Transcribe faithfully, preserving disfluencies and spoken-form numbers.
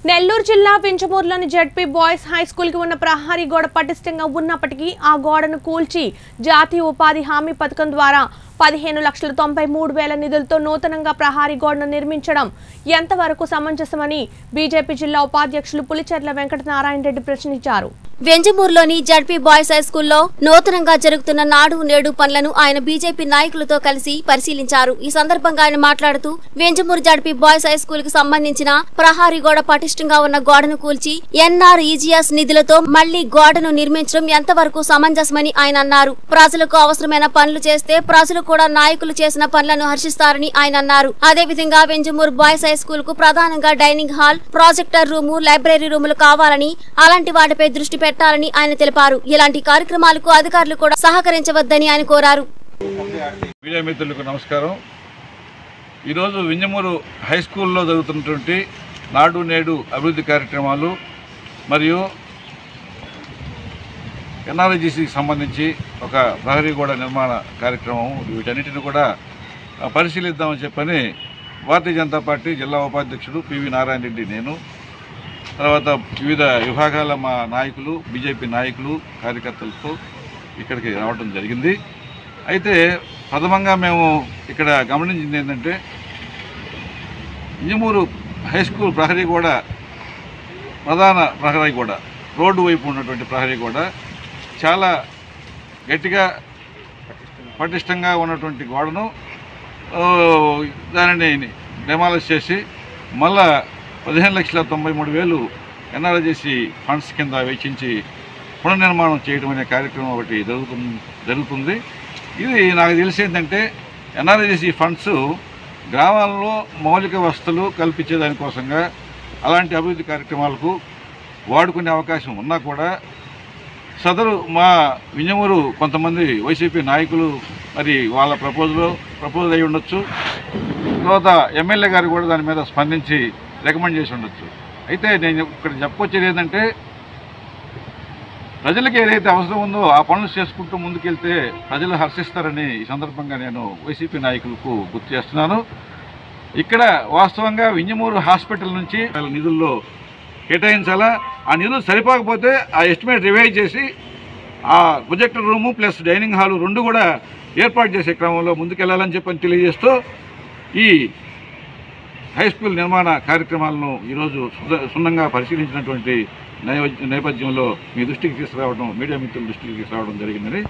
నెల్లూరు జిల్లా వింజమూరులోని ZP boys high school కి ఉన్న ప్రహరీ గోడ పటిష్టంగా ఉన్నప్పటికీ ఆ గోడను కూల్చి జాతీయ ఉపాధి హామీ పథకం ద్వారా పదిహేను లక్షల తొంభై మూడు వేల నిధులతో నూతనంగా ప్రహరీ గోడను నిర్మించడం ఎంతవరకు సమంజసమని బీజేపీ జిల్లా ఉపాధ్యక్షులు పులిచెర్ల వెంకట నారాయణ రెడ్డి ప్రశ్నించారు. వెంజమూరులోని జడ్పీ బాయ్స్ హై స్కూల్లో నూతనంగా జరుగుతున్న నాడు నేడు పనులను ఆయన బీజేపీ నాయకులతో కలిసి పరిశీలించారు. ఈ సందర్భంగా ఆయన మాట్లాడుతూ Venjamuru ZP boys high school కు సంబంధించిన ప్రహరీ గోడ పటిష్టంగా ఉన్న గోడను కూల్చి ఎన్ఆర్ఈజీఎస్ నిధులతో మళ్లీ గోడను నిర్మించడం ఎంతవరకు సమంజసమని ఆయన అన్నారు. ప్రజలకు అవసరమైన పనులు చేస్తే ప్రజలు కూడా నాయకులు చేసిన పనులను హర్షిస్తారని ఆయన అన్నారు. అదేవిధంగా వెంజమూరు బాయ్స్ హై స్కూల్ కు ప్రధానంగా dining hall, projector room, library రూములు కావాలని, అలాంటి వాటిపై దృష్టి పెట్టాలని ఆయన తెలిపారు. ఇలాంటి కార్యక్రమాలకు అధికారులు కూడా సహకరించవద్దని ఆయన కోరారు. మీడియా మిత్రులకు నమస్కారం. ఈరోజు వింజమూరు హై స్కూల్లో జరుగుతున్నటువంటి నాడు నేడు అభివృద్ధి కార్యక్రమాలు మరియు ఎన్ఆర్ఐజీసీకి సంబంధించి ఒక ప్రహరీ గోడ నిర్మాణ కార్యక్రమం వీటన్నిటిని కూడా పరిశీలిద్దామని చెప్పని భారతీయ జనతా పార్టీ జిల్లా ఉపాధ్యక్షుడు పివి నారాయణ రెడ్డి, నేను, తర్వాత వివిధ విభాగాల మా నాయకులు, బీజేపీ నాయకులు, కార్యకర్తలతో ఇక్కడికి రావడం జరిగింది. అయితే ప్రథమంగా మేము ఇక్కడ గమనించింది ఏంటంటే, వింజమూరు హై స్కూల్ ప్రహరీ గోడ, ప్రధాన ప్రహరీ గోడ, రోడ్డు వైపు ఉన్నటువంటి ప్రహరీ గోడ చాలా గట్టిగా పటిష్టంగా ఉన్నటువంటి గోడను దానిని డెమాలిష్ చేసి మళ్ళా పదిహేను లక్షల తొంభై మూడు వేలు ఎన్ఆర్ఐజీసీ ఫండ్స్ కింద వెచ్చించి పునర్నిర్మాణం చేయడం అనే కార్యక్రమం ఒకటి జరుగుతుంది జరుగుతుంది ఇది నాకు తెలిసి ఏంటంటే, ఎన్ఆర్ఐజీసీ ఫండ్స్ గ్రామాల్లో మౌలిక వసతులు కల్పించే దానికోసంగా అలాంటి అభివృద్ధి కార్యక్రమాలకు వాడుకునే అవకాశం ఉన్నా కూడా సదరు మా వింజమూరు కొంతమంది వైసీపీ నాయకులు మరి వాళ్ళ ప్రపోజల్ ప్రపోజల్ అయి ఉండొచ్చు, తర్వాత ఎమ్మెల్యే గారు కూడా దాని మీద స్పందించి రికమెండ్ చేసి ఉండొచ్చు. అయితే నేను ఇక్కడ చెప్పుకొచ్చేది ఏంటంటే, ప్రజలకు ఏదైతే అవసరం ఉందో ఆ పనులు చేసుకుంటూ ముందుకెళ్తే ప్రజలు హర్షిస్తారని ఈ సందర్భంగా నేను వైసీపీ నాయకులకు గుర్తు చేస్తున్నాను. ఇక్కడ వాస్తవంగా వింజమూరు హాస్పిటల్ నుంచి నిధుల్లో కేటాయించాలా, ఆ నిధులు సరిపోకపోతే ఆ ఎస్టిమేట్ రివైజ్ చేసి ఆ projector room plus dining hall రెండు కూడా ఏర్పాటు చేసే క్రమంలో ముందుకెళ్లాలని చెప్పని తెలియజేస్తూ ఈ హై స్కూల్ నిర్మాణ కార్యక్రమాలను ఈరోజు క్షుణ్ణంగా పరిశీలించినటువంటి నేపథ్యంలో మీ దృష్టికి తీసుకురావడం, మీడియా మిత్రుల దృష్టికి తీసుకురావడం జరిగిందని